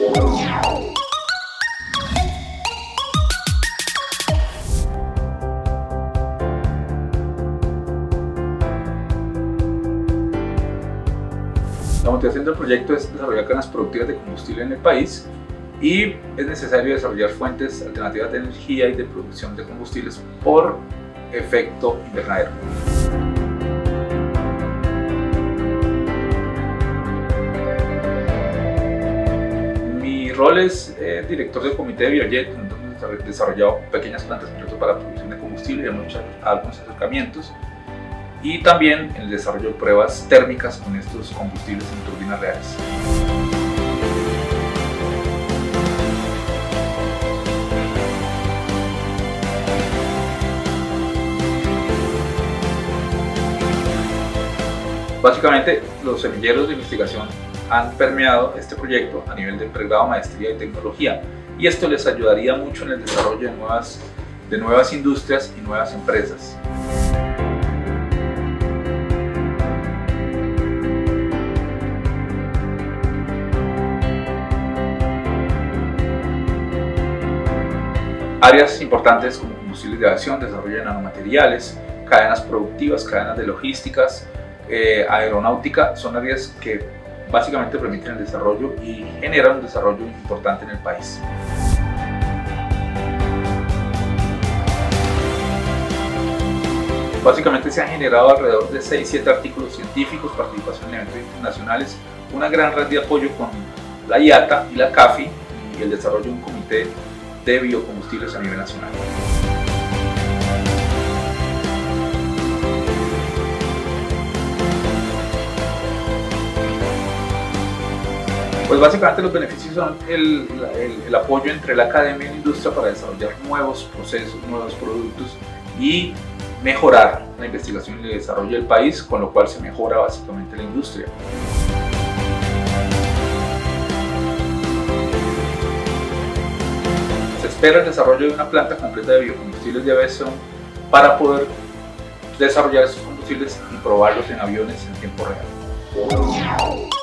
La motivación del proyecto es desarrollar cadenas productivas de combustible en el país y es necesario desarrollar fuentes alternativas de energía y de producción de combustibles por efecto invernadero. Mi rol es director del comité de Biojet, donde hemos desarrollado pequeñas plantas piloto para producción de combustible y hemos hecho algunos acercamientos, y también el desarrollo de pruebas térmicas con estos combustibles en turbinas reales. Básicamente, los semilleros de investigación han permeado este proyecto a nivel de pregrado, maestría y tecnología, y esto les ayudaría mucho en el desarrollo de nuevas industrias y nuevas empresas. Áreas importantes como combustibles de aviación, desarrollo de nanomateriales, cadenas productivas, cadenas de logísticas, aeronáutica, son áreas que básicamente permiten el desarrollo y generan un desarrollo importante en el país. Básicamente se han generado alrededor de 6-7 artículos científicos, participación en eventos internacionales, una gran red de apoyo con la IATA y la CAFI y el desarrollo de un comité de biocombustibles a nivel nacional. Pues básicamente los beneficios son el apoyo entre la academia y la industria para desarrollar nuevos procesos, nuevos productos y mejorar la investigación y el desarrollo del país, con lo cual se mejora básicamente la industria. Se espera el desarrollo de una planta completa de biocombustibles de aviación para poder desarrollar estos combustibles y probarlos en aviones en tiempo real.